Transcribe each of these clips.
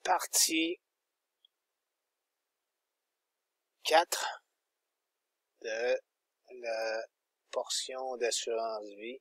partie 4 de la portion d'assurance vie,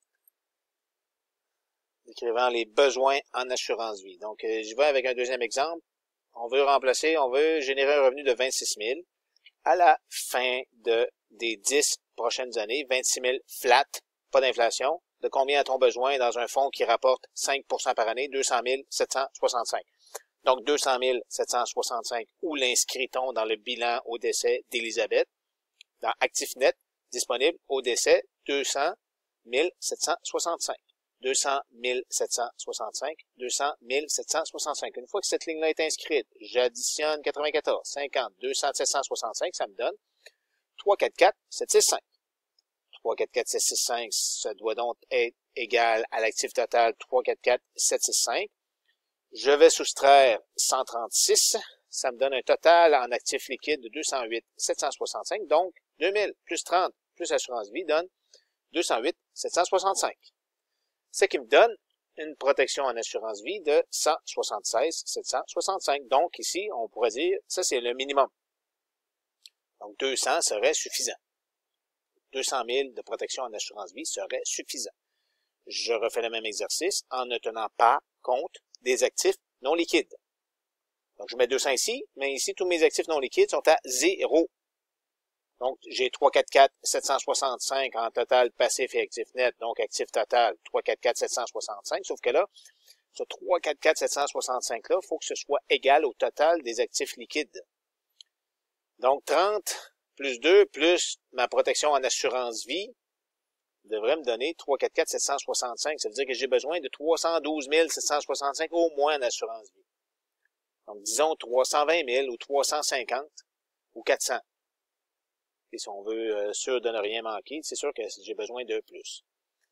décrivant les besoins en assurance vie. Donc, je vais avec un deuxième exemple. On veut générer un revenu de 26 000 à la fin des 10 prochaines années, 26 000 flat, pas d'inflation. De combien a-t-on besoin dans un fonds qui rapporte 5% par année? 200 765. Donc, 200 765, où l'inscrit-on dans le bilan au décès d'Élisabeth? Dans Actif Net, disponible au décès, 200 765. 200 765, 200 765. Une fois que cette ligne-là est inscrite, j'additionne 94, 50, 200 765, ça me donne 344 765. 344 765, ça doit donc être égal à l'actif total 344 765. Je vais soustraire 136, ça me donne un total en actifs liquides de 208 765, donc 2000 plus 30 plus assurance vie donne 208 765. Ce qui me donne une protection en assurance vie de 176 765. Donc ici, on pourrait dire, ça c'est le minimum. Donc 200 serait suffisant. 200 000 de protection en assurance vie serait suffisant. Je refais le même exercice en ne tenant pas compte des actifs non liquides. Donc je mets 200 ici, mais ici tous mes actifs non liquides sont à 0. Donc, j'ai 344 765 en total passif et actif net, donc actif total 344 765, sauf que là, ce 344 765-là, il faut que ce soit égal au total des actifs liquides. Donc, 30 plus 2 plus ma protection en assurance vie devrait me donner 344 765. Ça veut dire que j'ai besoin de 312 765 au moins en assurance vie. Donc, disons 320 000 ou 350 ou 400. Et si on veut sûr de ne rien manquer, c'est sûr que j'ai besoin de plus.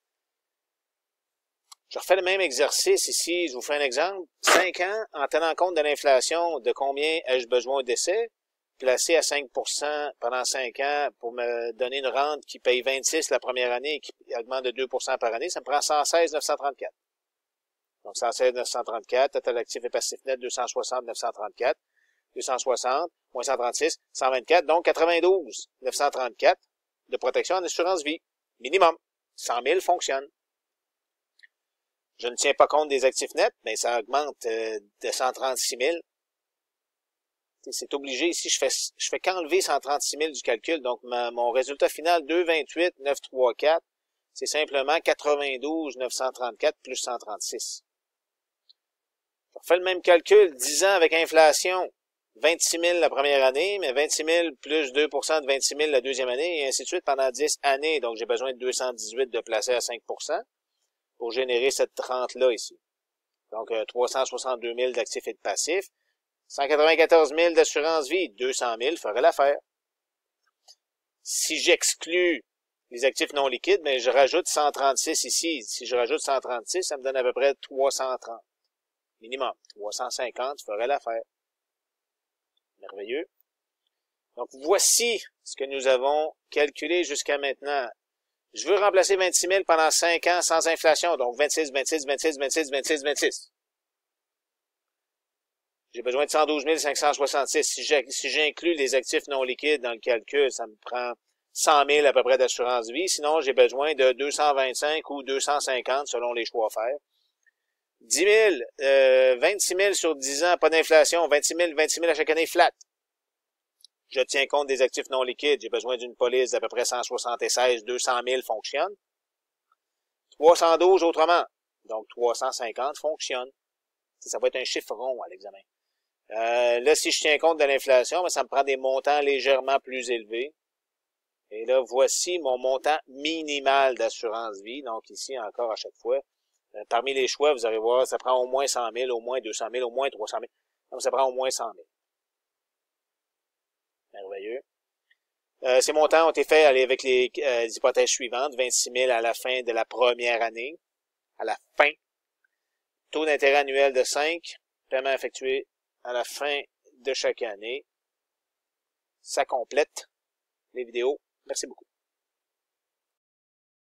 Je refais le même exercice ici. Je vous fais un exemple. 5 ans, en tenant compte de l'inflation, de combien ai-je besoin au décès? Placé à 5% pendant 5 ans pour me donner une rente qui paye 26 la première année et qui augmente de 2% par année, ça me prend 116 934. Donc 116 934, total actif et passif net 260 934. 260, moins 136, 124, donc 92 934 de protection en assurance vie. Minimum. 100 000 fonctionne. Je ne tiens pas compte des actifs nets, mais ça augmente de 136 000. C'est obligé. Ici, je fais qu'enlever 136 000 du calcul. Donc, mon résultat final, 228 934, c'est simplement 92 934 plus 136. Je refais le même calcul, 10 ans avec inflation. 26 000 la première année, mais 26 000 plus 2% de 26 000 la deuxième année, et ainsi de suite pendant 10 années. Donc, j'ai besoin de 218 de placer à 5% pour générer cette rente-là ici. Donc, 362 000 d'actifs et de passifs. 194 000 d'assurance vie. 200 000 ferait l'affaire. Si j'exclus les actifs non liquides, mais je rajoute 136 ici. Si je rajoute 136, ça me donne à peu près 330. Minimum. 350 ferait l'affaire. Merveilleux. Donc, voici ce que nous avons calculé jusqu'à maintenant. Je veux remplacer 26 000 pendant 5 ans sans inflation. Donc, 26, 26, 26, 26, 26, 26. J'ai besoin de 112 566. Si j'inclus les actifs non liquides dans le calcul, ça me prend 100 000 à peu près d'assurance vie. Sinon, j'ai besoin de 225 ou 250 selon les choix à faire. 10 000, 26 000 sur 10 ans, pas d'inflation, 26 000 à chaque année, flat. Je tiens compte des actifs non liquides, j'ai besoin d'une police d'à peu près 176, 200 000 fonctionne. 312 autrement, donc 350 fonctionne. Ça va être un chiffre rond à l'examen. Là, si je tiens compte de l'inflation, ça me prend des montants légèrement plus élevés. Et là, voici mon montant minimal d'assurance vie. Donc ici, encore à chaque fois, parmi les choix, vous allez voir, ça prend au moins 100 000, au moins 200 000, au moins 300 000. Donc, ça prend au moins 100 000. Merveilleux. Ces montants ont été faits avec les hypothèses suivantes. 26 000 à la fin de la première année. À la fin. Taux d'intérêt annuel de 5. Paiement effectué à la fin de chaque année. Ça complète les vidéos. Merci beaucoup.